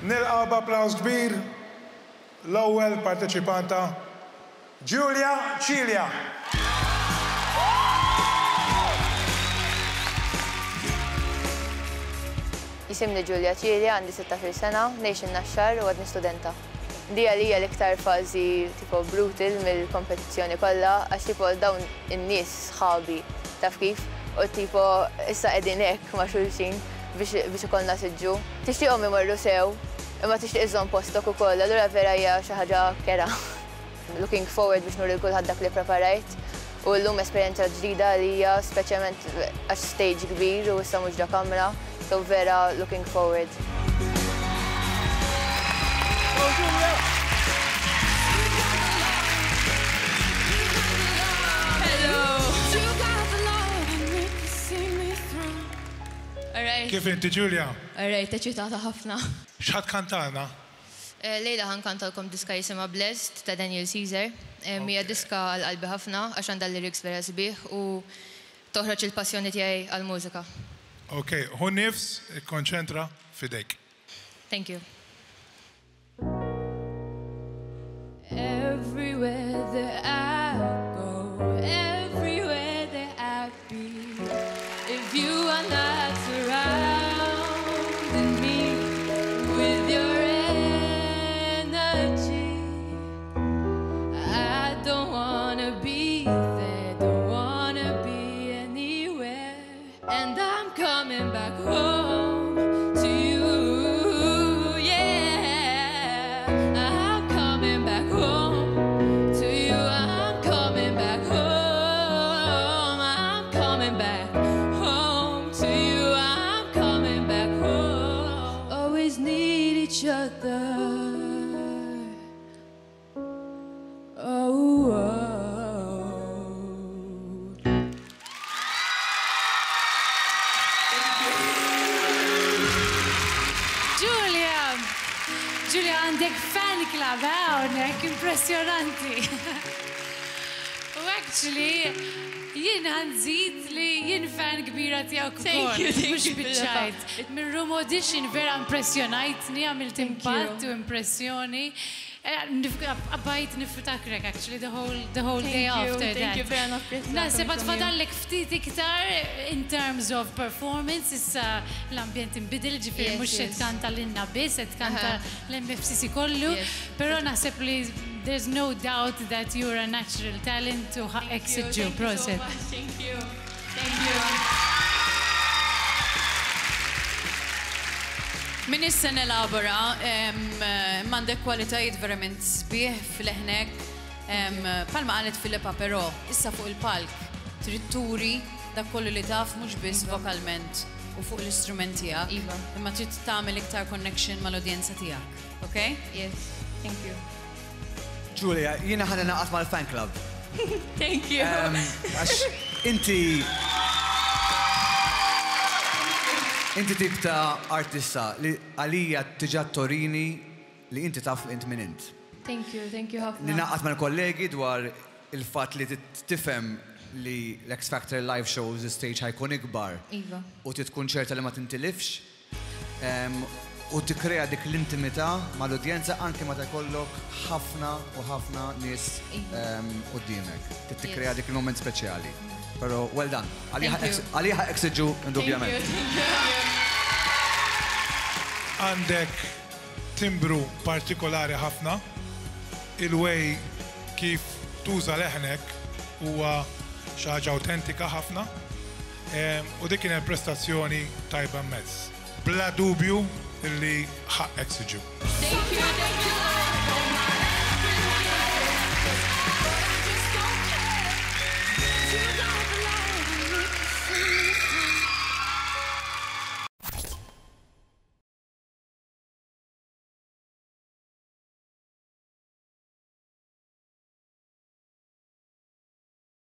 Nilqgħu b'applaws kbir l-ewwel parteċipanta Giulia. Jisimni Giulia, għandi 16 sena, ngħix in-Naxxar u għadni studenta. Di għalija l-iktar fażi tipo brutal mill-kompetizzjoni kollha għax tipo dawn in-nies sħabi taf kif u tipo issa qegħdin hekk ma' xulxin biex ikollna siġġu. Tixtieqhom imorru sew, imma tixtieq iżżomm postok ukoll, allura vera hija xi ħaġa kera. Looking forward biex nuri kulħadd dak li preparajt u llum esperjenza ġdida għalija speċjalment għax stage kbir u issa mhux ġa kamra, so vera looking forward. Kif inti, Giulia? Alright, eċitata ħafna. X'ħadd kantana? Lejla ħan kantalkom diska jisimha Blessed ta' Daniel Caesar. Mija diska għal-qalbi ħafna għax għandha lyrics vera sbieħ u toħroġ il-passjoni tiegħi għall-mużika. Okay, hu nifs ikkonċentra fidejk. Thank you. Everywhere that I go, everywhere that I be, if you are not surrounding me with your energy, I don't wanna be there, don't wanna be anywhere, and I'm coming back home to you, yeah, I'm coming back home to you, I'm coming back home, I'm coming back home to you, I'm coming back home. Always need each other. Oh, oh. Giulia, għandek fan club hawnhekk impressjonanti. U actually, jien nżid li jien fan kbira tiegħek ukoll. Mhux biċċajt. Mir-room audition vera impressjonajtni, għamilt impatt u impressjoni. Abbajt niftakrek actually the whole day after that. Thank you very much. Nasib għatfadallek ftit iktar in terms of performance, issa l-ambjent imbidil ġifiri mux kanta l-inna bis, kanta l-MFCC kollu, pero nasib li there's no doubt that you're a natural talent to exit you process. Thank you. Thank you. Min issa nelabora, m'għandek kwalitajiet verament sbieħ fil-ħnek, palma qalet Filippa però, issa fuq il-palk, trid turi dak kollu li taf mhux biss vokalment u fuq l-istrument tiegħek, imma trid tagħmel iktar connection mal-udjenza tiegħek, okay? Yes, thank you. Giulia, jiena ħana naqgħod mal-fan club. Thank you. Għax inti tip ta' artista li għalija tiġa Torini li inti taf int minn int. Thank you ħafna. Li naqqat mal kollegi dwar il-fat li tifhem li l-X Factor live shows stage ħajkun ikbar. Iva. U tkun ċerta li ma tintilifx. U tikkrea dik l-intimità mal-udjenza anke meta jkollok ħafna nies qudiemek. Tikkrea dik il-moment speċjali. Pero, well done. Għalija eksiġu, indubjament. Għandek timbru partikolari ħafna, il-way kif tuża leħnek huwa xi ħaġa autentika ħafna, u dik kienet prestazzjoni tajba mezz. Bla dubju illi ħaq eksiġu. Thank you.